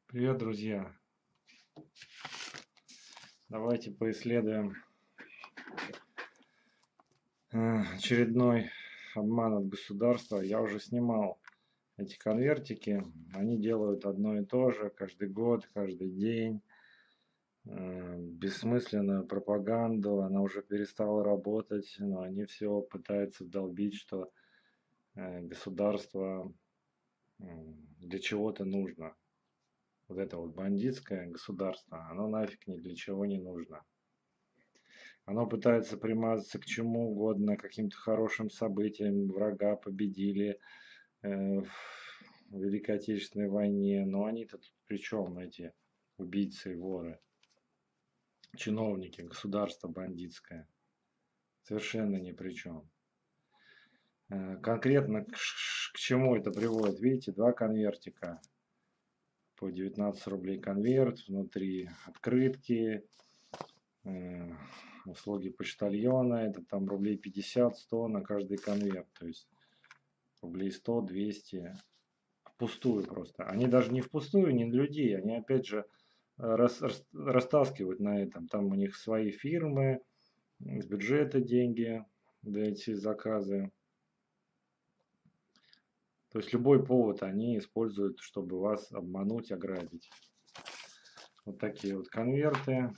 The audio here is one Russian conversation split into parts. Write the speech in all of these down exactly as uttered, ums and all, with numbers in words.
Привет, друзья! Давайте поисследуем очередной обман от государства. Я уже снимал эти конвертики. Они делают одно и то же каждый год, каждый день. Бессмысленную пропаганду. Она уже перестала работать, но они все пытаются вдолбить, что государство для чего-то нужно. Вот это вот бандитское государство, оно нафиг ни для чего не нужно. Оно пытается примазаться к чему угодно, каким-то хорошим событиям. Врага победили э, в Великой Отечественной войне. Но они-то тут при чем, эти убийцы и воры? Чиновники, государство бандитское. Совершенно ни при чем. Э, конкретно к, к чему это приводит? Видите, два конвертика. По девятнадцать рублей конверт, внутри открытки, э, услуги почтальона, это там рублей пятьдесят-сто на каждый конверт, то есть рублей сто-двести, впустую просто. Они даже не впустую, не для людей, они опять же рас, рас, растаскивают на этом, там у них свои фирмы, с бюджета деньги за эти заказы. То есть любой повод они используют, чтобы вас обмануть, ограбить. Вот такие вот конверты,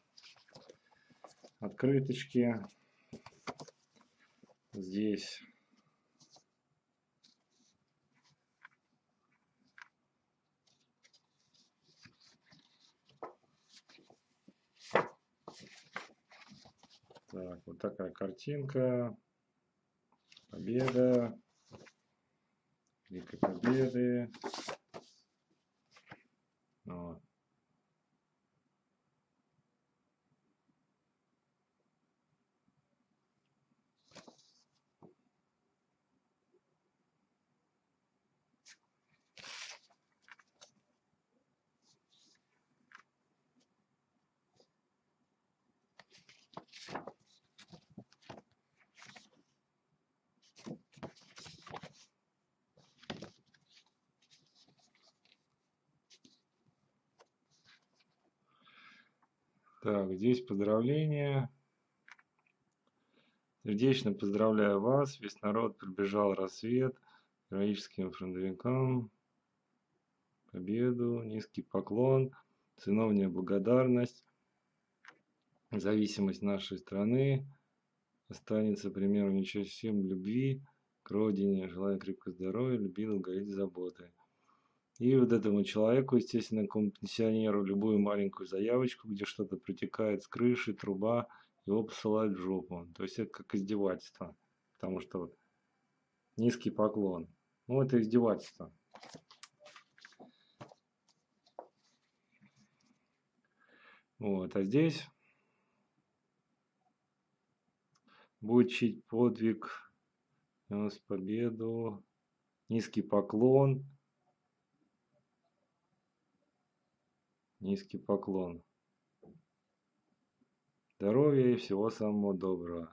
открыточки. Здесь так, вот такая картинка. Победа. Великой Победы. Вот. Так, здесь поздравления. Сердечно поздравляю вас. Весь народ прибежал рассвет. Героическим фронтовикам. Победу. Низкий поклон. Сыновняя благодарность. Зависимость нашей страны останется примером ничего всем любви к родине. Желаю крепкого здоровья, любви, долголетия, заботы. И вот этому человеку, естественно, пенсионеру, любую маленькую заявочку, где что-то протекает с крыши, труба, его посылают в жопу. То есть это как издевательство. Потому что вот низкий поклон. Ну, это издевательство. Вот, а здесь будет чить подвиг, нес победу, низкий поклон. Низкий поклон. Здоровья и всего самого доброго.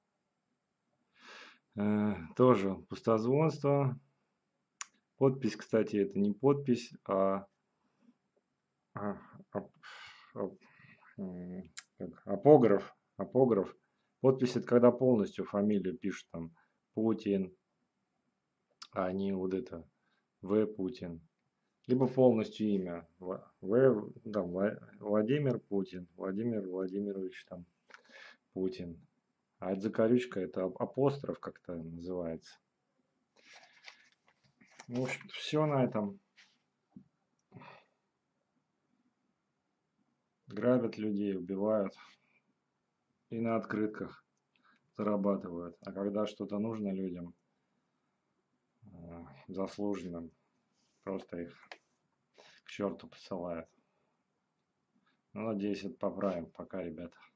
Э, тоже пустозвонство. Подпись, кстати, это не подпись, а, а, а, а как, апограф. Апограф. Подпись это когда полностью фамилию пишут там Путин, а не вот это В. Путин. Либо полностью имя. В, да, Владимир Путин. Владимир Владимирович там Путин. А это закорючка, это апостроф как-то называется. В общем, все на этом. Грабят людей, убивают. И на открытках зарабатывают. А когда что-то нужно людям, заслуженным, просто их к черту посылают. Ну, надеюсь, это поправим. Пока, ребята.